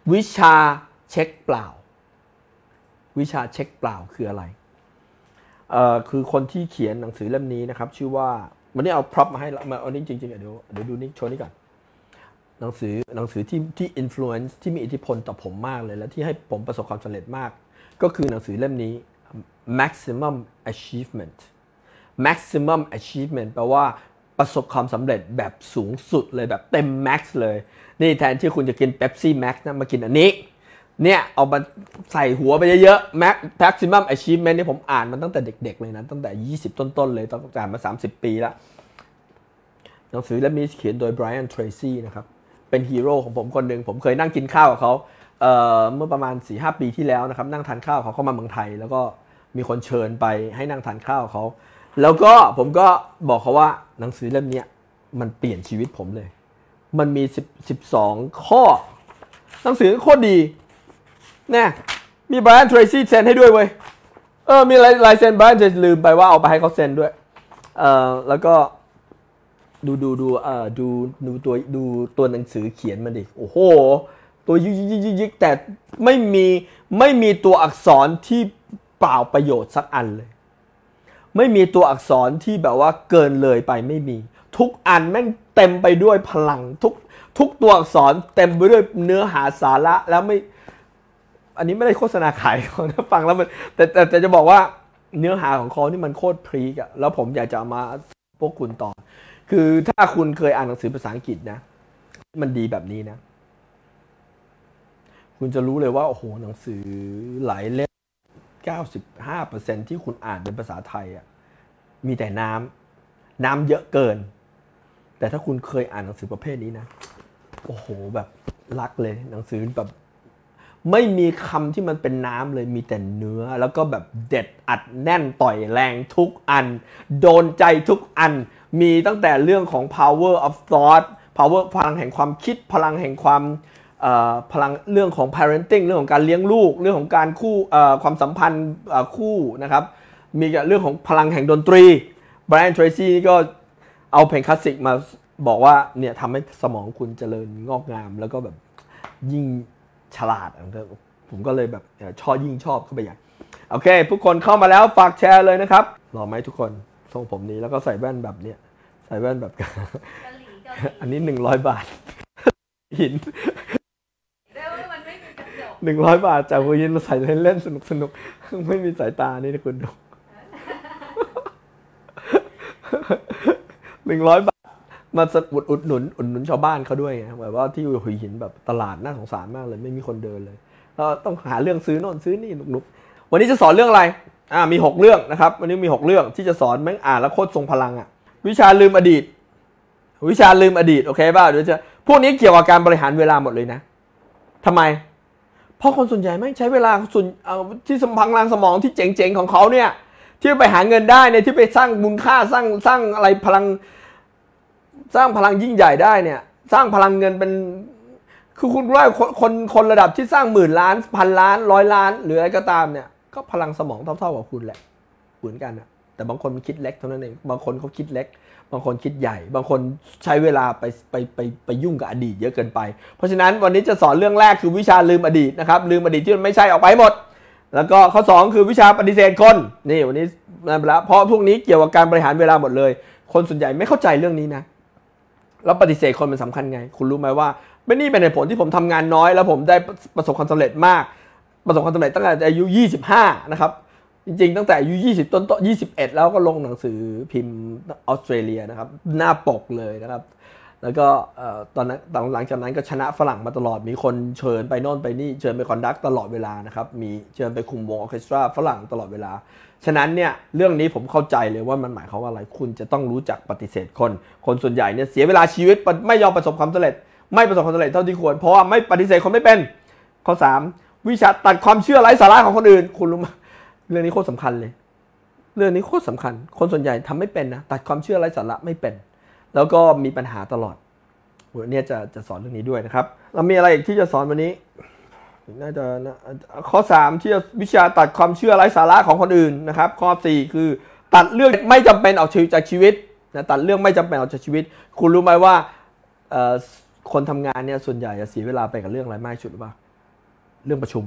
วิชาเช็คเปล่าวิชาเช็คเปล่าคืออะไรคือคนที่เขียนหนังสือเล่มนี้นะครับชื่อว่าวันนี้เอาพร็อพมาให้มาเอานี้จริงๆเดี๋ยวดูนี่โชว์นี่ก่อนหนังสือที่ influence ที่มีอิทธิพลต่อผมมากเลยและที่ให้ผมประสบความสำเร็จมากก็คือหนังสือเล่มนี้ maximum achievement แปลว่าประสบความสำเร็จแบบสูงสุดเลยแบบเต็ม max เลยนี่แทนที่คุณจะกิน Pepsi Max นะมากินอันนี้เนี่ยเอามาใส่หัวไปเยอะๆ maximum achievement นี่ผมอ่านมันตั้งแต่เด็กๆเลยนะตั้งแต่20ต้นๆเลยตั้งแต่มา30 ปีแล้วหนังสือเล่มนี้เขียนโดย Brian Tracy นะครับเป็นฮีโร่ของผมคนหนึ่งผมเคยนั่งกินข้าวกับเขาเมื่อประมาณ 4-5 ปีที่แล้วนะครับนั่งทานข้าวเขาเข้ามาเมืองไทยแล้วก็มีคนเชิญไปให้นั่งทานข้าวเขาแล้วก็ผมก็บอกเขาว่าหนังสือเล่มนี้มันเปลี่ยนชีวิตผมเลยมันมี12ข้อหนังสือโคตรดีเนี่ยมี Brian Tracy เซ็นให้ด้วยเว้ยมีลายเซ็น Brian Tracy ลืมไปว่าเอาไปให้เขาเซ็นด้วยแล้วก็ดูตัวหนังสือเขียนมาดิโอ้โหตัวยิกแต่ไม่มีตัวอักษรที่เปล่าประโยชน์สักอันเลยไม่มีตัวอักษรที่แบบว่าเกินเลยไปไม่มีทุกอันแม่งเต็มไปด้วยพลังทุกตัวอักษรเต็มไปด้วยเนื้อหาสาระแล้วไม่อันนี้ไม่ได้โฆษณาขายเขานะฟังแล้วมันแต่จะบอกว่าเนื้อหาของเขานี่มันโคตรพรีกอะแล้วผมอยากจะเอามาพวกคุณต่อคือถ้าคุณเคยอ่านหนังสือภาษาอังกฤษนะมันดีแบบนี้นะคุณจะรู้เลยว่าโอ้โหหนังสือหลายเล่ม 95% ที่คุณอ่านเป็นภาษาไทยอ่ะมีแต่น้ำเยอะเกินแต่ถ้าคุณเคยอ่านหนังสือประเภทนี้นะโอ้โหแบบรักเลยหนังสือแบบไม่มีคำที่มันเป็นน้ำเลยมีแต่เนื้อแล้วก็แบบเด็ดอัดแน่นต่อยแรงทุกอันโดนใจทุกอันมีตั้งแต่เรื่องของ power of thought power พลังแห่งความคิดพลังแห่งความพลังเรื่องของ parenting เรื่องของการเลี้ยงลูกเรื่องของการคู่ความสัมพันธ์คู่นะครับมีเรื่องของพลังแห่งดนตรี Brian Tracy ก็เอาเพลงคลาสสิกมาบอกว่าเนี่ยทำให้สมองคุณเจริญงอกงามแล้วก็แบบยิ่งฉลาดผมก็เลยแบบยิ่งชอบเข้าไปอย่างโอเคทุกคนเข้ามาแล้วฝากแชร์เลยนะครับรอไหมทุกคนทรงผมนี้แล้วก็ใส่แว่นแบบเนี้ยใส่แว่นแบบอันนี้100 บาทหิน100 บาทจากหัวหินเราใส่เล่นสนุกไม่มีสายตานี่นะคุณดู100 บาทมาอุดหนุนชาวบ้านเขาด้วยไงแบบว่าที่หัวหินแบบตลาดน่าสงสารมากเลยไม่มีคนเดินเลยเราต้องหาเรื่องซื้อโน่นซื้อนี่หนุกๆวันนี้จะสอนเรื่องอะไรมี6เรื่องนะครับวันนี้มี6เรื่องที่จะสอนแม่งอ่านแล้วโคตรทรงพลังวิชาลืมอดีตโอเคป่ะเดี๋ยวจะพวกนี้เกี่ยวกับการบริหารเวลาหมดเลยนะทำไมเพราะคนส่วนใหญ่ไม่ใช้เวลาที่พลังสมองที่เจ๋งๆของเขาเนี่ยที่ไปหาเงินได้เนี่ยที่ไปสร้างมูลค่าสร้างอะไรพลังสร้างพลังยิ่งใหญ่ได้เนี่ยสร้างพลังเงินเป็นคือคุณรู้ว่าคนระดับที่สร้าง10,000 ล้าน1,000 ล้าน100 ล้านหรืออะไรก็ตามเนี่ยก็พลังสมองเท่ากับคุณแหละเหมือนกันนะแต่บางคนมันคิดเล็กเท่านั้นเองบางคนเขาคิดเล็กบางคนคิดใหญ่บางคนใช้เวลาไปยุ่งกับอดีตเยอะเกินไปเพราะฉะนั้นวันนี้จะสอนเรื่องแรกคือวิชาลืมอดีตนะครับลืมอดีตที่มันไม่ใช่ออกไปหมดแล้วก็ข้อ2คือวิชาปฏิเสธคนนี่วันนี้นั่นไปแล้วเพราะพวกนี้เกี่ยวกับการบริหารเวลาหมดเลยคนส่วนใหญ่ไม่เข้าใจเรื่องนี้นะแล้วปฏิเสธคนมันสำคัญไงคุณรู้ไหมว่าไม่นี่เป็นเหตุผลที่ผมทำงานน้อยแล้วผมได้ประสบความสำเร็จมากประสบความสำเร็จตั้งแต่อายุ25นะครับจริงๆตั้งแต่อายุ20ต้น21แล้วก็ลงหนังสือพิมพ์ออสเตรเลียนะครับหน้าปกเลยนะครับแล้วก็ตอนนั้นหลังจากนั้นก็ชนะฝรั่งมาตลอดมีคนเชิญไปโน่นไปนี่เชิญไปคอนดักตลอดเวลานะครับมีเชิญไปคุมวงออร์เคสตราฝรั่งตลอดเวลาฉะนั้นเนี่ยเรื่องนี้ผมเข้าใจเลยว่ามันหมายความว่าอะไรคุณจะต้องรู้จักปฏิเสธคนส่วนใหญ่เนี่ยเสียเวลาชีวิตไม่ยอมประสบความสำเร็จไม่ประสบความสำเร็จเท่าที่ควรเพราะว่าไม่ปฏิเสธคนไม่เป็นข้อ3วิชาตัดความเชื่อไร้สาระของคนอื่นคุณรู้ไหมเรื่องนี้โคตรสำคัญเลยเรื่องนี้โคตรสำคัญคนส่วนใหญ่ทำไม่เป็นนะตัดความเชื่อไร้สาระไม่เป็นแล้วก็มีปัญหาตลอดวันนี้จะสอนเรื่องนี้ด้วยนะครับเรามีอะไรอีกที่จะสอนวันนี้น่าจะข้อ3ที่วิชาตัดความเชื่อไร้สาระของคนอื่นนะครับข้อ4คือตัดเรื่องไม่จำเป็นออกจากชีวิตนะตัดเรื่องไม่จำเป็นออกจากชีวิตคุณรู้ไหมว่าคนทำงานเนี่ยส่วนใหญ่จะเสียเวลาไปกับเรื่องอะไรมากที่สุดหรือเปล่าเรื่องประชุม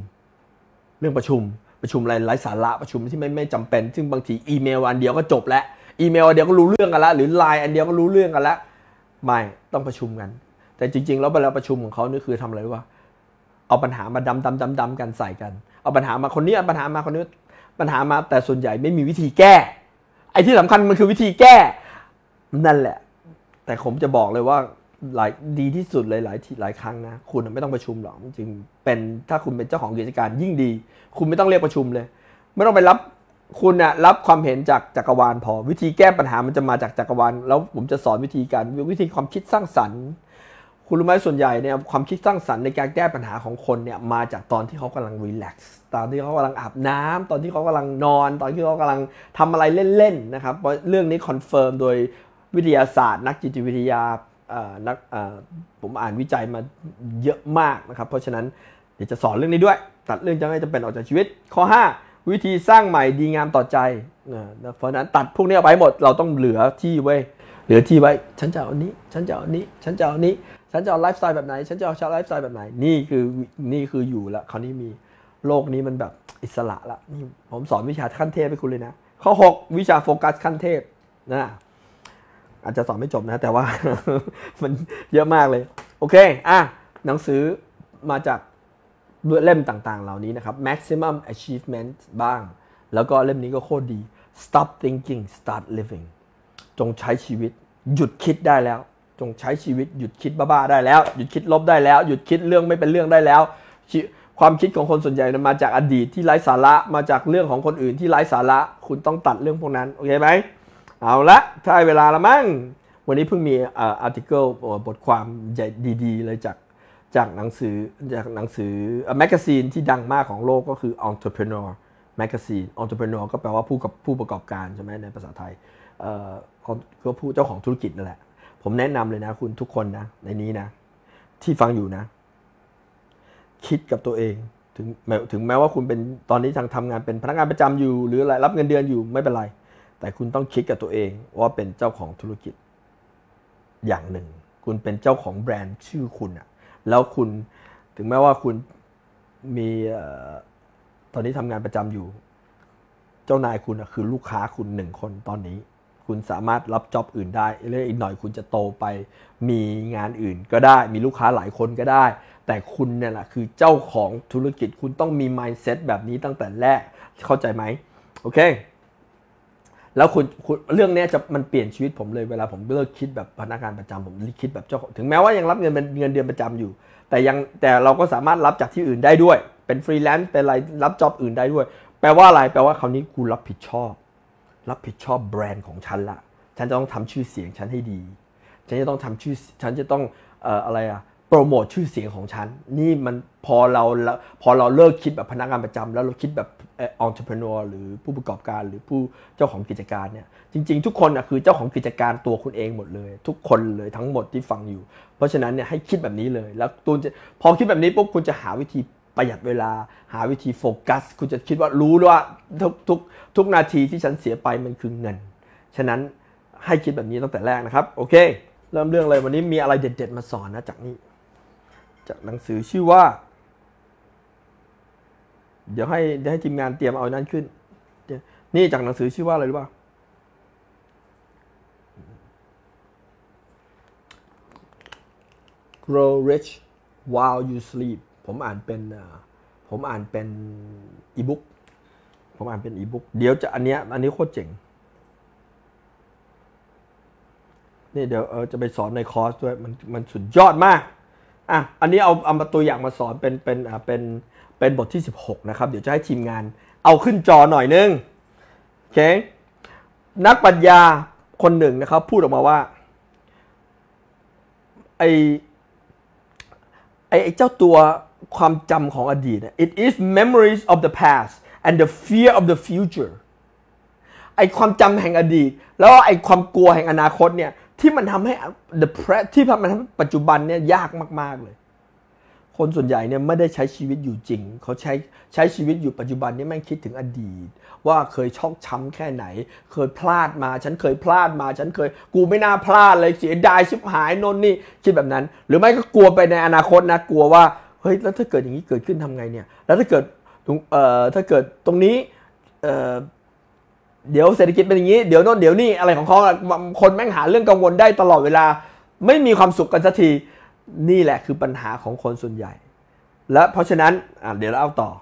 อะไรไร้สาระประชุมที่ไม่จำเป็นซึ่งบางทีอีเมลอันเดียวก็จบแล้วอีเมลอันเดียวก็รู้เรื่องกันแล้วหรือไลน์อันเดียวก็รู้เรื่องกันแล้วไม่ต้องประชุมกันแต่จริงๆแล้วเวลาประชุมของเขานี่คือทำอะไรวะเอาปัญหามาดำกันใส่กันเอาปัญหามาคนนี้ปัญหามาคนนี้ปัญหามาแต่ส่วนใหญ่ไม่มีวิธีแก้ไอ้ที่สำคัญมันคือวิธีแก้นั่นแหละแต่ผมจะบอกเลยว่าดีที่สุดเลยหลายครั้งนะคุณไม่ต้องประชุมหรอกจริงเป็นถ้าคุณเป็นเจ้าของกิจการยิ่งดีคุณไม่ต้องเรียกประชุมเลยไม่ต้องไปรับคุณนะรับความเห็นจากจักรวาลพอวิธีแก้ปัญหามันจะมาจากจักรวาลแล้วผมจะสอนวิธีความคิดสร้างสรรค์คุณรู้ไหมส่วนใหญ่เนี่ยความคิดสร้างสรรค์ในการแก้ปัญหาของคนเนี่ยมาจากตอนที่เขากำลังรีแลกซ์ตอนที่เขากำลังอาบน้ำตอนที่เขากำลังนอนตอนที่เขากำลังทำอะไรเล่นๆนะครับเพราะเรื่องนี้คอนเฟิร์มโดยวิทยาศาสตร์นักจิตวิทยาผมอ่านวิจัยมาเยอะมากนะครับเพราะฉะนั้นเดี๋ยวจะสอนเรื่องนี้ด้วยตัดเรื่องจะไม่จำเป็นออกจากชีวิตข้อ5วิธีสร้างใหม่ดีงามต่อใจเพราะนั้นตัดพวกนี้ไปหมดเราต้องเหลือที่ไว้ฉันจะเอานี้ฉันจะเอานี้ฉันจะเอานี้ฉันจะเอาไลฟ์สไตล์แบบไหนฉันจะเอาไลฟ์สไตล์แบบไหนนี่คืออยู่แล้วคราวนี้มีโลกนี้มันแบบอิสระละนี่ผมสอนวิชาขั้นเทพให้คุณเลยนะข้อ6วิชาโฟกัสขั้นเทพนะอาจจะสอนไม่จบนะแต่ว่า มันเยอะมากเลยโอเคหนังสือมาจากเล่มต่างๆเหล่านี้นะครับ maximum achievement บ้างแล้วก็เล่มนี้ก็โคตรดี stop thinking start living จงใช้ชีวิตหยุดคิดได้แล้วจงใช้ชีวิตหยุดคิดบ้าๆได้แล้วหยุดคิดลบได้แล้วหยุดคิดเรื่องไม่เป็นเรื่องได้แล้วความคิดของคนส่วนใหญ่มาจากอดีตที่ไร้สาระมาจากเรื่องของคนอื่นที่ไร้สาระคุณต้องตัดเรื่องพวกนั้นโอเคไหมเอาละถ้าเวลาละมั้งวันนี้เพิ่งมีอาร์ติเคิลบทความดีๆเลยจากหนังสือแมกกาซีนที่ดังมากของโลกก็คือ Entrepreneur Magazine Entrepreneur ก็แปลว่าผู้ประกอบการใช่ไหมในภาษาไทยก็ผู้เจ้าของธุรกิจนั่นแหละผมแนะนำเลยนะคุณทุกคนนะในนี้นะที่ฟังอยู่นะคิดกับตัวเองถึงแม้ว่าคุณเป็นตอนนี้ทำงานเป็นพนักงานประจำอยู่หรืออะไรรับเงินเดือนอยู่ไม่เป็นไรแต่คุณต้องคิดกับตัวเองว่าเป็นเจ้าของธุรกิจอย่างหนึ่งคุณเป็นเจ้าของแบรนด์ชื่อคุณอะแล้วคุณถึงแม้ว่าคุณมีตอนนี้ทำงานประจำอยู่เจ้านายคุณคือลูกค้าคุณ1คนตอนนี้คุณสามารถรับจ็อบอื่นได้แล้วอีกหน่อยคุณจะโตไปมีงานอื่นก็ได้มีลูกค้าหลายคนก็ได้แต่คุณเนี่ยแหละคือเจ้าของธุรกิจคุณต้องมี mindset แบบนี้ตั้งแต่แรกเข้าใจไหมโอเคแล้วคุณเรื่องนี้มันเปลี่ยนชีวิตผมเลยเวลาผมเลิกคิดแบบพนักงานประจำผมคิดแบบเจ้าของถึงแม้ว่ายังรับเงินเดือนประจำอยู่แต่เราก็สามารถรับจากที่อื่นได้ด้วยเป็นฟรีแลนซ์เป็นอะไรรับจ็อบอื่นได้ด้วยแปลว่าอะไรแปลว่าคราวนี้กูรับผิดชอบแบรนด์ของฉันละฉันจะต้องทำชื่อเสียงฉันให้ดีฉันจะต้องโปรโมทชื่อเสียงของฉันนี่มันพอเราเลิกคิดแบบพนักงานประจำแล้วเราคิดแบบentrepreneur หรือผู้ประกอบการหรือผู้เจ้าของกิจการเนี่ยจริงๆทุกคนคือเจ้าของกิจการตัวคุณเองหมดเลยทุกคนเลยทั้งหมดที่ฟังอยู่เพราะฉะนั้นเนี่ยให้คิดแบบนี้เลยแล้วพอคิดแบบนี้ปุ๊บคุณจะหาวิธีประหยัดเวลาหาวิธีโฟกัสคุณจะคิดว่ารู้ว่าทุกนาทีที่ฉันเสียไปมันคือเงินฉะนั้นให้คิดแบบนี้ตั้งแต่แรกนะครับโอเคเริ่มเรื่องเลยวันนี้มีอะไรเด็ดๆมาสอนนะจากหนังสือชื่อว่าเดี๋ยวให้ทีมงานเตรียมเอานั้นขึ้นนี่จากหนังสือชื่อว่าอะไรรู้ป่ะ Grow Rich While You Sleep ผมอ่านเป็นอีบุ๊กเดี๋ยวจะอันนี้โคตรเจ๋งนี่เดี๋ยวจะไปสอนในคอร์สด้วยมันสุดยอดมากอันนี้เอามาตัวอย่างมาสอนเป็นบทที่16นะครับเดี๋ยวจะให้ทีมงานเอาขึ้นจอหน่อยนึงโอเคนักปรัชญาคนหนึ่งนะครับพูดออกมาว่าไอ้เจ้าตัวความจำของอดีต it is memories of the past and the fear of the future ไอ้ความจำแห่งอดีตแล้วไอ้ความกลัวแห่งอนาคตเนี่ยที่มันทำให้ที่มันทำให้ปัจจุบันเนี่ยยากมากๆเลยคนส่วนใหญ่เนี่ยไม่ได้ใช้ชีวิตอยู่จริงเขาใช้ชีวิตอยู่ปัจจุบันนี่ไม่คิดถึงอดีตว่าเคยชอกช้ำแค่ไหนเคยพลาดมาฉันเคยพลาดมากูไม่น่าพลาดเลยเสียดายชิบหายโน่นนี่คิดแบบนั้นหรือไม่ก็กลัวไปในอนาคตนะกลัวว่าเฮ้ยแล้วถ้าเกิดอย่างนี้เกิดขึ้นทำไงเนี่ยแล้วถ้าเกิดตรงนี้เดี๋ยวเศรษฐกิจเป็นอย่างนี้เดี๋ยวโน่นเดี๋ยวนี่อะไรของเขาคนแม่งหาเรื่องกังวลได้ตลอดเวลาไม่มีความสุขกันสักทีนี่แหละคือปัญหาของคนส่วนใหญ่และเพราะฉะนั้นเดี๋ยวเล่าต่อ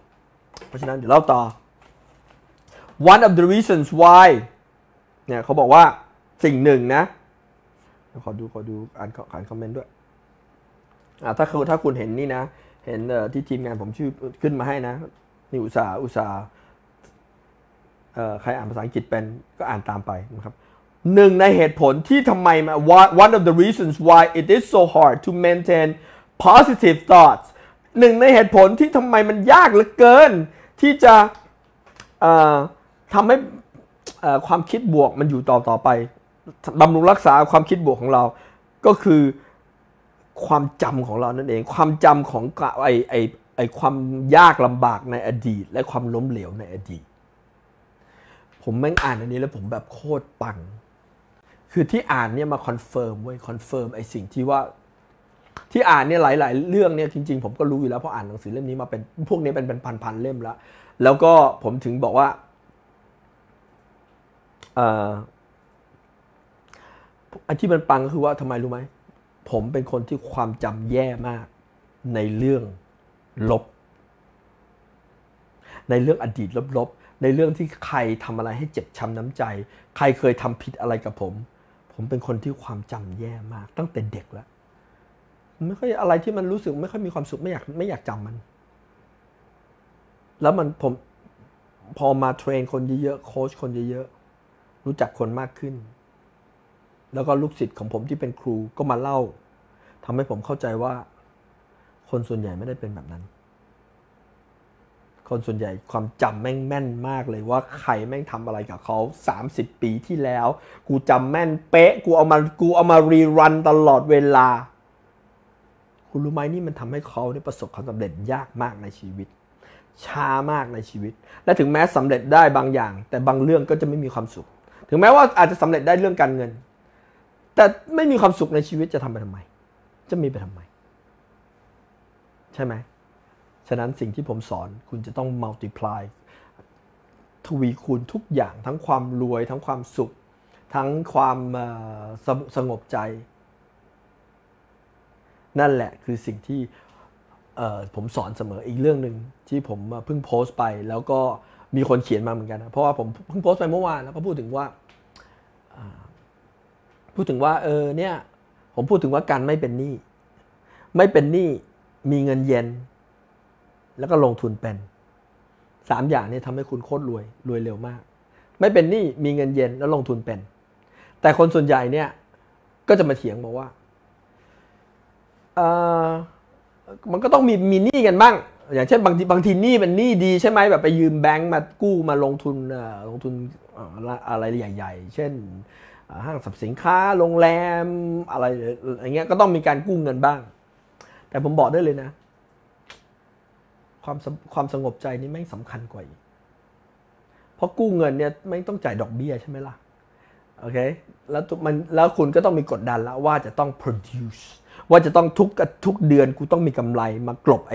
one of the reasons why เนี่ยเขาบอกว่าสิ่งหนึ่งนะขอดูอ่านคอมเมนต์ด้วยถ้าคุณเห็นนี่นะเห็นที่ทีมงานผมชื่อขึ้นมาให้นะนี่อุตส่าห์ใครอ่านภาษาอังกฤษเป็นก็อ่านตามไปนะครับหนึ่งในเหตุผลที่ทำไมone of the reasons why it is so hard to maintain positive thoughts หนึ่งในเหตุผลที่ทำไมมันยากเหลือเกินที่จะทำให้ความคิดบวกมันอยู่ต่อไปบำรุงรักษาความคิดบวกของเราก็คือความจำของเรานั่นเองความจำของไอความยากลำบากในอดีตและความล้มเหลวในอดีตผมแม่งอ่านอันนี้แล้วผมแบบโคตรปังคือที่อ่านเนี่ยมาคอนเฟิร์มไอสิ่งที่ว่าที่อ่านเนี่ยหลายๆเรื่องเนี่ยจริงๆผมก็รู้อยู่แล้วเพราะอ่านหนังสือเล่มนี้มาเป็นพวกนี้เป็นพันๆเล่มแล้วก็ผมถึงบอกว่าอันที่มันปังก็คือว่าทำไมรู้ไหมผมเป็นคนที่ความจำแย่มากในเรื่องลบในเรื่องอดีตลบในเรื่องที่ใครทำอะไรให้เจ็บช้ำน้ำใจใครเคยทำผิดอะไรกับผมเป็นคนที่ความจำแย่มากตั้งแต่เด็กแล้วไม่ค่อยอะไรที่มันรู้สึกไม่ค่อยมีความสุขไม่อยากจำมันแล้วผมพอมาเทรนคนเยอะๆโค้ชคนเยอะๆรู้จักคนมากขึ้นแล้วก็ลูกศิษย์ของผมที่เป็นครูก็มาเล่าทำให้ผมเข้าใจว่าคนส่วนใหญ่ไม่ได้เป็นแบบนั้นคนส่วนใหญ่ความจำแม่งแม่นมากเลยว่าใครแม่งทำอะไรกับเขา30 ปีที่แล้วกูจำแม่นเป๊ะกูเอามารีรันตลอดเวลาคุณรู้ไหมนี่มันทำให้เขาได้ประสบความสำเร็จยากมากในชีวิตช้ามากในชีวิตและถึงแม้สำเร็จได้บางอย่างแต่บางเรื่องก็จะไม่มีความสุขถึงแม้ว่าอาจจะสำเร็จได้เรื่องการเงินแต่ไม่มีความสุขในชีวิตจะทำไปทำไมจะมีไปทำไมใช่ไหมฉะนั้นสิ่งที่ผมสอนคุณจะต้อง multiply ทวีคูณทุกอย่างทั้งความรวยทั้งความสุขทั้งความสงบใจนั่นแหละคือสิ่งที่ผมสอนเสมออีกเรื่องหนึ่งที่ผมเพิ่งโพสต์ไปแล้วก็มีคนเขียนมาเหมือนกันนะเพราะว่าผมเพิ่งโพสต์ไปเมื่อวานแล้วก็พูดถึงว่าเนี่ยผมพูดถึงว่าการไม่เป็นหนี้มีเงินเย็นแล้วก็ลงทุนเป็น3อย่างนี้ทำให้คุณโคตรรวยเร็วมากไม่เป็นหนี้มีเงินเย็นแล้วลงทุนเป็นแต่คนส่วนใหญ่เนี่ยก็จะมาเถียงบอกว่ามันก็ต้องมีหนี้กันบ้างอย่างเช่นบางทีหนี้เป็นหนี้ดีใช่ไหมแบบไปยืมแบงก์มากู้มาลงทุนอะไรใหญ่ๆเช่นห้างสรรพสินค้าโรงแรมอะไรอย่างเงี้ยก็ต้องมีการกู้เงินบ้างแต่ผมบอกได้เลยนะความสงบใจนี่ไม่สำคัญกว่าอีกเพราะกู้เงินเนี่ยไม่ต้องจ่ายดอกเบี้ยใช่ไหมล่ะโอเคแล้วคุณก็ต้องมีกดดันแล้วว่าจะต้อง produce ว่าจะต้องทุกเดือนกูต้องมีกำไรมากลบ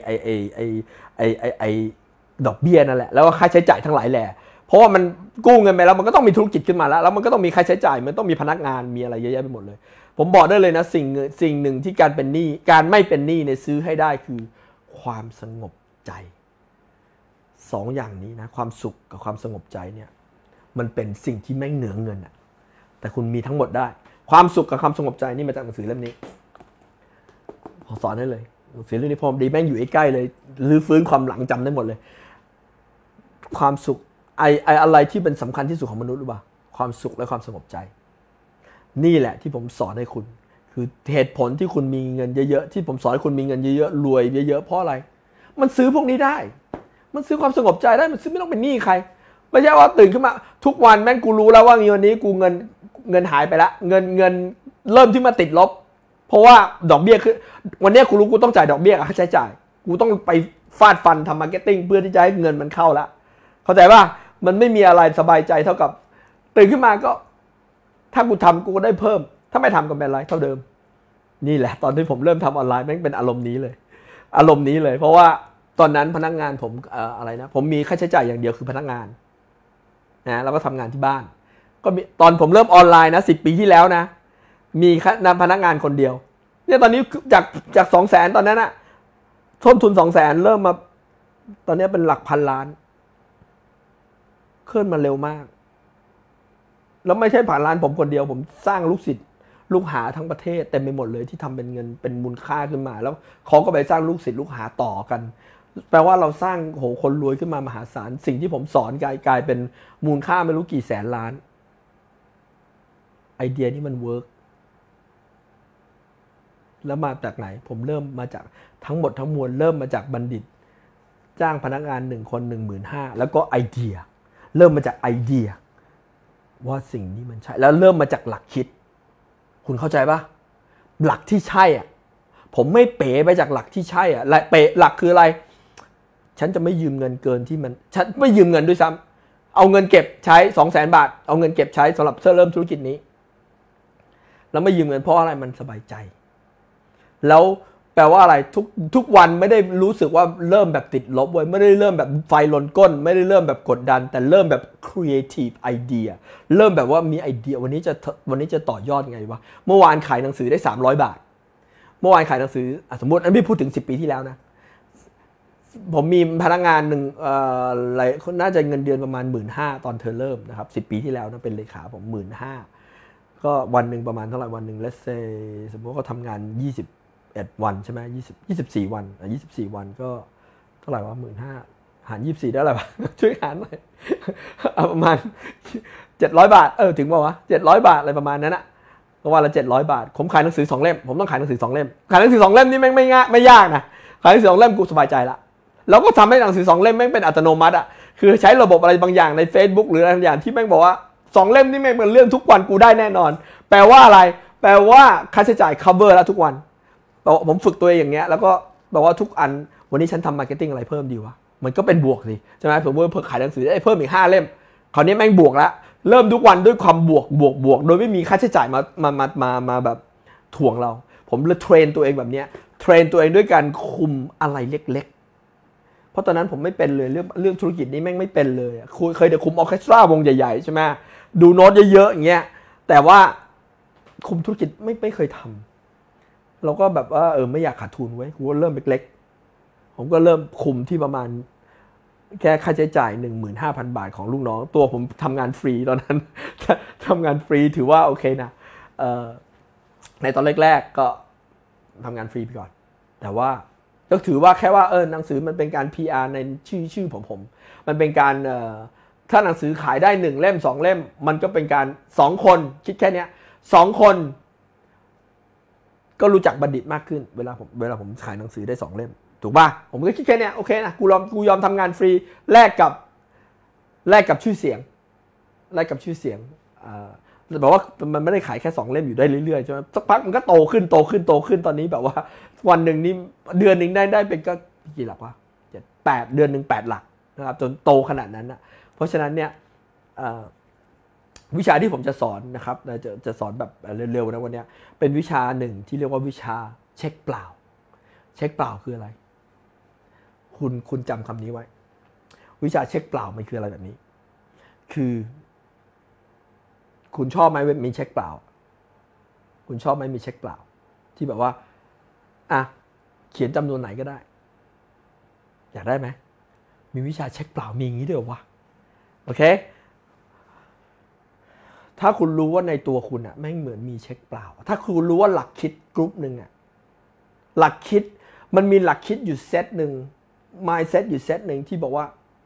ไอ้ดอกเบี้ยนั่นแหละแล้วก็ค่าใช้จ่ายทั้งหลายแหละเพราะว่ามันกู้เงินไปแล้วมันก็ต้องมีธุรกิจขึ้นมาแล้วมันก็ต้องมีค่าใช้จ่ายมันต้องมีพนักงานมีอะไรเยอะแยะไปหมดเลยผมบอกได้เลยนะสิ่งหนึ่งที่การเป็นหนี้การไม่เป็นหนี้เนี่ยซื้อให้ได้คือความสงบใจ2อย่างนี้นะความสุขกับความสงบใจเนี่ยมันเป็นสิ่งที่แม่งเหนือเงินอ่ะแต่คุณมีทั้งหมดได้ความสุขกับความสงบใจนี่มาจากหนังสือเล่มนี้ผมสอนให้เลยหนังสือเล่มนี้พอดีแม่งอยู่ใกล้ๆเลยรื้อฟื้นความหลังจำได้หมดเลยความสุขอะไรที่เป็นสำคัญที่สุดของมนุษย์หรือเปล่าความสุขและความสงบใจนี่แหละที่ผมสอนให้คุณคือเหตุผลที่คุณมีเงินเยอะๆที่ผมสอนให้คุณมีเงินเยอะๆรวยเยอะๆเพราะอะไรมันซื้อพวกนี้ได้มันซื้อความสงบใจได้มันซื้อไม่ต้องเป็นหนี้ใครไม่ใช่ว่าตื่นขึ้นมาทุกวันแม่งกูรู้แล้วว่าเงินนี้กูเงินหายไปละเงินเริ่มที่มาติดลบเพราะว่าดอกเบี้ยคือวันนี้กูรู้กูต้องจ่ายดอกเบี้ยค่าใช้จ่ายกูต้องไปฟาดฟันทำมาร์เก็ตติ้งเพื่อที่จะให้เงินมันเข้าละเข้าใจป่ะมันไม่มีอะไรสบายใจเท่ากับตื่นขึ้นมาก็ถ้ากูทำกูก็ได้เพิ่มถ้าไม่ทำก็เป็นไรเท่าเดิมนี่แหละตอนที่ผมเริ่มทำออนไลน์แม่งเป็นอารมณ์นี้เลยอารมณ์นี้เลยเพราะว่าตอนนั้นพนักงานผมอะไรนะผมมีค่าใช้จ่ายอย่างเดียวคือพนักงานนะแล้วก็ทำงานที่บ้านก็มีตอนผมเริ่มออนไลน์นะ10 ปีที่แล้วนะมีพนักงานคนเดียวเนี่ยตอนนี้จาก200,000ตอนนั้นอะต้นทุน200,000เริ่มมาตอนนี้เป็นหลักพันล้านเคลื่อนมาเร็วมากแล้วไม่ใช่ผ่านร้านผมคนเดียวผมสร้างลูกศิษย์ลูกหาทั้งประเทศเต็มไปหมดเลยที่ทำเป็นเงินเป็นมูลค่าขึ้นมาแล้วเขาก็ไปสร้างลูกศิษย์ลูกหาต่อกันแปลว่าเราสร้างคนรวยขึ้นมามหาศาลสิ่งที่ผมสอนกลายเป็นมูลค่าไม่รู้กี่แสนล้านไอเดียนี้มันเวิร์กแล้วมาจากไหนผมเริ่มมาจากทั้งหมดทั้งมวลเริ่มมาจากบัณฑิตจ้างพนักงาน1 คน 15,000แล้วก็ไอเดียเริ่มมาจากไอเดียว่าสิ่งนี้มันใช่แล้วเริ่มมาจากหลักคิดคุณเข้าใจปะหลักที่ใช่อ่ะผมไม่เป๋ไปจากหลักที่ใช่อ่ะเป๋หลักคืออะไรฉันจะไม่ยืมเงินเกินที่มันฉันไม่ยืมเงินด้วยซ้ำเอาเงินเก็บใช้200,000 บาทเอาเงินเก็บใช้สำหรับเริ่มธุรกิจนี้แล้วไม่ยืมเงินเพราะอะไรมันสบายใจแล้วแปลว่าอะไรทุกวันไม่ได้รู้สึกว่าเริ่มแบบติดลบเว้ยไม่ได้เริ่มแบบไฟลนก้นไม่ได้เริ่มแบบกดดันแต่เริ่มแบบ creative idea เริ่มแบบว่ามีไอเดียวันนี้จะต่อยอดไงวะเมื่อวานขายหนังสือได้300 บาทเมื่อวานขายหนังสือสมมติอันนี้พูดถึง10 ปีที่แล้วนะผมมีพนักงานหนึ่งอะไรน่าจะเงินเดือนประมาณ 15,000 ตอนเธอเริ่มนะครับ10 ปีที่แล้วนะเป็นเลขาผม 15,000 ก็วันหนึ่งประมาณเท่าไหร่วันหนึ่ง let's say สมมติเขาทำงาน21 วันใช่ไหม24 วัน24 วันก็เท่าไหร่วะ 15,000 หาร 24 ได้อะไรวะ ช่วยหารหน่อย ประมาณ 700 บาทถึงป่าววะ700 บาทอะไรประมาณนั้นอะวันละ700 บาทผมขายหนังสือ2 เล่มผมต้องขายหนังสือ2 เล่มขายหนังสือ2 เล่มนี่ไม่ง่ายไม่ยากนะขายหนังสือ2 เล่มกูสบายใจละแล้วก็ทำให้หนังสือ2 เล่มแม่งเป็นอัตโนมัติอะคือใช้ระบบอะไรบางอย่างใน Facebook หรืออะไรอย่างที่แม่งบอกว่า2 เล่มนี่แม่งเป็นเรื่องทุกวันกูได้แน่นอนแปลว่าอะไรแปลว่าค่าใช้จ่าย cover แล้วทุกวันผมฝึกตัวเองอย่างเงี้ยแล้วก็บอกว่าทุกอันวันนี้ฉันทำมาร์เก็ตติ้งอะไรเพิ่มดีวะมันก็เป็นบวกสิใช่ไหมผมว่าเพิ่มขายหนังสือได้เพิ่มอีก5 เล่มคราวนี้แม่งบวกแล้วเริ่มทุกวันด้วยความบวกโดยไม่มีค่าใช้จ่ายมาแบบถ่วงเราผมเลยเทรนตัวเองแบบเนี้ยเทรนตัวเองด้วยการคุมอะไรเล็กๆเพราะตอนนั้นผมไม่เป็นเลยเรื่องธุรกิจนี้แม่งไม่เป็นเลยเคยแต่คุมออร์เคสตราวงใหญ่ๆใช่ไหมดูโน้ตเยอะๆอย่างเงี้ยแต่ว่าคุมธุรกิจไม่เคยทำเราก็แบบว่าไม่อยากขาดทุนไว้กูก็เริ่มเล็กๆผมก็เริ่มคุมที่ประมาณแค่ค่าใช้จ่าย 15,000 บาทของลูกน้องตัวผมทำงานฟรีตอนนั้น ทำงานฟรีถือว่าโอเคนะในตอนแรกๆก็ทำงานฟรีไปก่อนแต่ว่าก็ถือว่าแค่ว่าหนังสือมันเป็นการ PR ในชื่อผมมันเป็นการถ้าหนังสือขายได้1 เล่ม2 เล่มมันก็เป็นการ2 คนคิดแค่นี้2 คนก็รู้จักบัณฑิตมากขึ้นเวลาผมขายหนังสือได้2 เล่มถูกป่ะผมก็คิดแค่นี้โอเคนะกูยอมทำงานฟรีแลกกับชื่อเสียงแบบว่ามันไม่ได้ขายแค่2 เล่มอยู่ได้เรื่อยๆใช่ไหมสักพักมันก็โตขึ้นตอนนี้แบบว่าวันหนึ่งนี่เดือนหนึ่งได้เป็นก็กี่หลักวะ8 เดือนหนึ่ง8 หลักนะครับจนโตขนาดนั้นนะเพราะฉะนั้นเนี่ยวิชาที่ผมจะสอนนะครับจะสอนแบบเร็วๆนะวันนี้เป็นวิชาหนึ่งที่เรียกว่าวิชาเช็คเปล่าคืออะไรคุณจำคำนี้ไว้วิชาเช็คเปล่ามันคืออะไรแบบนี้คือคุณชอบไหมมีเช็คเปล่าคุณชอบไหมมีเช็คเปล่าที่แบบว่าเขียนจำนวนไหนก็ได้อยากได้ไหมมีวิชาเช็คเปล่ามีอย่างนี้ด้วยวะโอเคถ้าคุณรู้ว่าในตัวคุณแม่งเหมือนมีเช็คเปล่าถ้าคุณรู้ว่าหลักคิดกรุ๊ปหนึ่งหลักคิดมันมีหลักคิดอยู่เซตหนึ่ง mindset อยู่เซตหนึ่งที่บอกว่า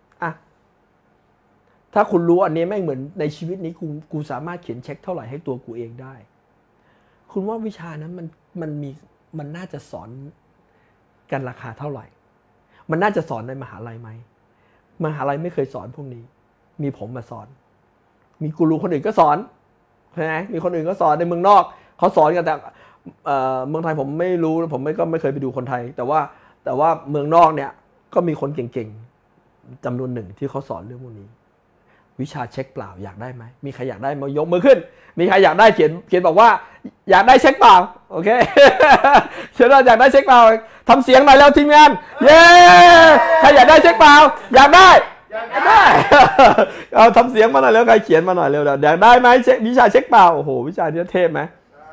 ถ้าคุณรู้อันนี้แม่งเหมือนในชีวิตนี้กูสามารถเขียนเช็คเท่าไหร่ให้ตัวกูเองได้คุณว่าวิชานั้นมันน่าจะสอนกันราคาเท่าไหร่มันน่าจะสอนในมหาลัยไหมมหาลัยไม่เคยสอนพวกนี้มีผมมาสอนมีกูรูคนอื่นก็สอนใช่ไหมมีคนอื่นก็สอนในเมืองนอกเขาสอนกันแต่เมืองไทยผมไม่รู้ผมก็ไม่เคยไปดูคนไทยแต่ว่าเมืองนอกเนี่ยก็มีคนเก่งๆจำนวนหนึ่งที่เขาสอนเรื่องพวกนี้วิชาเช็คเปล่าอยากได้ไหมมีใครอยากได้มายกมือขึ้นมีใครอยากได้เขียนบอกว่าอยากได้เช็คเปล่าโอเค เขียนว่าอยากได้เช็คเปล่าทำเสียงหน่อยแล้วทีมงานเย้ใครอยากได้เช็คเปล่าอยากได้เอาทำเสียงมาหน่อยแล้วใครเขียนมาหน่อยเร็วอยากได้ไหมวิชาเช็คเปล่าโอ้โหวิชานี้เทพไหม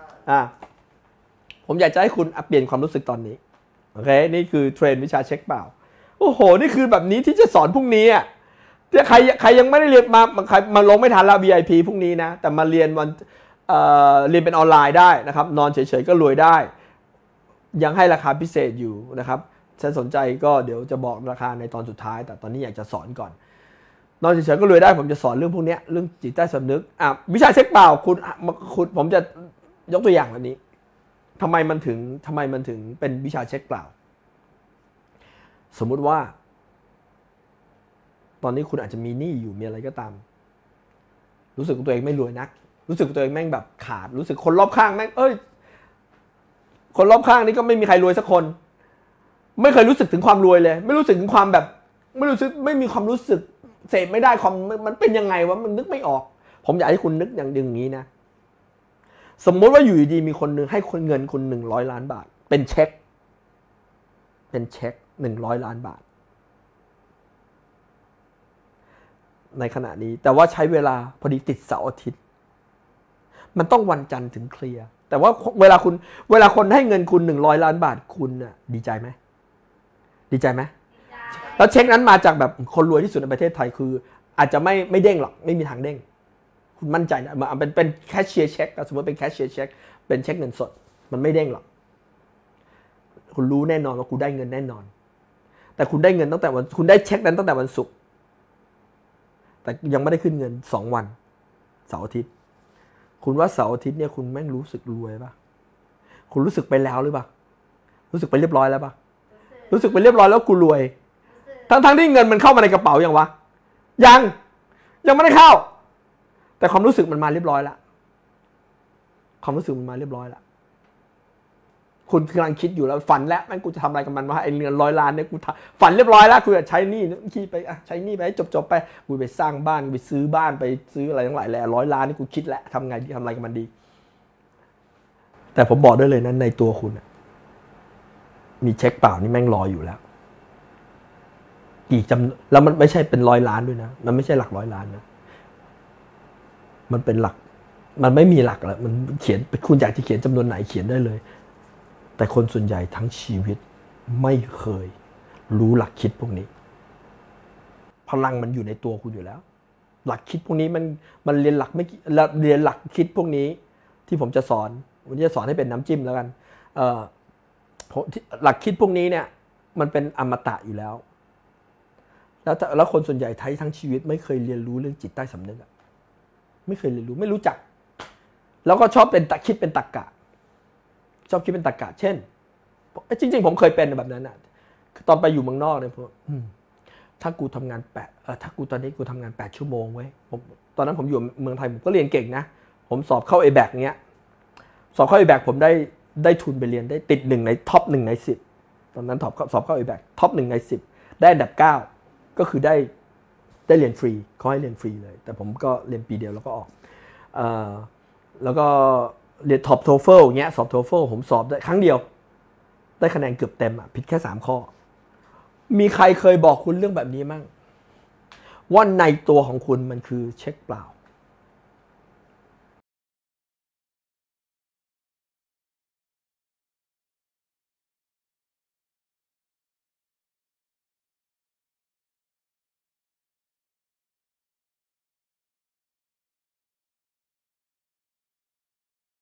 ผมอยากจะให้คุณเปลี่ยนความรู้สึกตอนนี้โอเคนี่คือเทรนวิชาเช็คเปล่าโอ้โหนี่คือแบบนี้ที่จะสอนพรุ่งนี้อ่ะที่ใครยังไม่ได้เรียนมาลงไม่ทันแล้ว VIP พรุ่งนี้นะแต่มาเรียนวันเรียนเป็นออนไลน์ได้นะครับนอนเฉยๆก็รวยได้ยังให้ราคาพิเศษอยู่นะครับถ้าสนใจก็เดี๋ยวจะบอกราคาในตอนสุดท้ายแต่ตอนนี้อยากจะสอนก่อนนอนเฉยๆก็รวยได้ผมจะสอนเรื่องพวกนี้เรื่องจิตใต้สำนึกวิชาเช็คเปล่าคุณผมจะยกตัวอย่างแบบนี้ทำไมมันถึงเป็นวิชาเช็คเปล่าสมมุติว่าตอนนี้คุณอาจจะมีหนี้อยู่มีอะไรก็ตามรู้สึกว่าตัวเองไม่รวยนักรู้สึกว่าตัวเองแม่งแบบขาดรู้สึกคนรอบข้างแม่งคนรอบข้างนี่ก็ไม่มีใครรวยสักคนไม่เคยรู้สึกถึงความรวยเลยไม่รู้สึกถึงความแบบไม่มีความรู้สึกเสพไม่ได้ความมันเป็นยังไงวะมันนึกไม่ออกผมอยากให้คุณนึกอย่างนี้นะสมมติว่าอยู่ดีมีคนหนึ่งให้เงินคุณ100 ล้านบาทเป็นเช็ค100 ล้านบาทในขณะนี้แต่ว่าใช้เวลาพอดีติดเสาร์อาทิตย์มันต้องวันจันทร์ถึงเคลียร์แต่ว่าเวลาคนให้เงินคุณ100 ล้านบาทคุณน่ะดีใจไหมแล้วเช็คนั้นมาจากแบบคนรวยที่สุดในประเทศไทยคืออาจจะไม่เด้งหรอกไม่มีทางเด้งคุณมั่นใจนะมันเป็นแคชเชียร์เช็คสมมติเป็นแคชเชียร์เช็คเป็นเช็คเงินสดมันไม่เด้งหรอกคุณรู้แน่นอนว่าคุณได้เงินแน่นอนแต่คุณได้เงินตั้งแต่คุณได้เช็คนั้นตั้งแต่วันศุกร์แต่ยังไม่ได้ขึ้นเงิน2 วันเสาร์อาทิตย์คุณว่าเสาร์อาทิตย์เนี่ยคุณแม่งรู้สึกรวยป่ะคุณรู้สึกไปแล้วหรือเปล่ารู้สึกไปเรียบร้อยแล้วป่ะรู้สึกไปเรียบร้อยแล้วคุณรวยทั้งที่เงินมันเข้ามาในกระเป๋ายังวะยังไม่ได้เข้าแต่ความรู้สึกมันมาเรียบร้อยแล้วความรู้สึกมันมาเรียบร้อยแล้วคุณกำลังคิดอยู่แล้วฝันแล้วแม่งกูจะทำอะไรกับมันวะไอ้เงิน100 ล้านเนี่ยกูฝันเรียบร้อยแล้วกูจะใช้หนี้ขี้ไปใช้หนี้ไปให้จบไปกูไปสร้างบ้านไปซื้อบ้านไปซื้ออะไรทั้งหลายแหละ100 ล้านนี่กูคิดแล้วทำไงทำอะไรกับมันดีแต่ผมบอกได้เลยนะในตัวคุณมีเช็คเปล่านี่แม่งรออยู่แล้วกี่แล้วมันไม่ใช่เป็น100 ล้านด้วยนะมันไม่ใช่หลัก100 ล้านนะมันเป็นหลักมันไม่มีหลักแล้วมันเขียนคุณอยากจะเขียนจำนวนไหนเขียนได้เลยแต่คนส่วนใหญ่ทั้งชีวิตไม่เคยรู้หลักคิดพวกนี้พลังมันอยู่ในตัวคุณอยู่แล้วหลักคิดพวกนี้มันเรียนหลักไม่เรียนหลักคิดพวกนี้ที่ผมจะสอนวันนี้จะสอนให้เป็นน้ำจิ้มแล้วกันหลักคิดพวกนี้เนี่ยมันเป็นอมตะอยู่แล้วแล้วคนส่วนใหญ่ทั้งชีวิตไม่เคยเรียนรู้เรื่องจิตใต้สำนึกไม่เคยเรียนรู้ไม่รู้จักแล้วก็ชอบเป็นคิดเป็นตรรกะชอบคิดเป็นตรรกะเช่นจริงๆผมเคยเป็นแบบนั้นนะตอนไปอยู่เมืองนอกเนี่ยถ้ากูทำงานถ้ากูตอนนี้กูทำงาน8 ชั่วโมงไว้ตอนนั้นผมอยู่เมืองไทยผมก็เรียนเก่งนะผมสอบเข้า ABAC เงี้ยสอบเข้า ABAC ผมได้ทุนไปเรียนได้ติด1ในท็อป1ใน10ตอนนั้นสอบเข้า ABAC ท็อป1ใน10ได้อันดับ9ก็คือได้เรียนฟรีเขาให้เรียนฟรีเลยแต่ผมก็เรียนปีเดียวแล้วก็ออกแล้วก็เรียนท็อปโทเฟิลเงี้ยสอบโทเฟิลผมสอบได้ครั้งเดียวได้คะแนนเกือบเต็มผิดแค่3 ข้อมีใครเคยบอกคุณเรื่องแบบนี้มั่งว่าในตัวของคุณมันคือเช็คเปล่า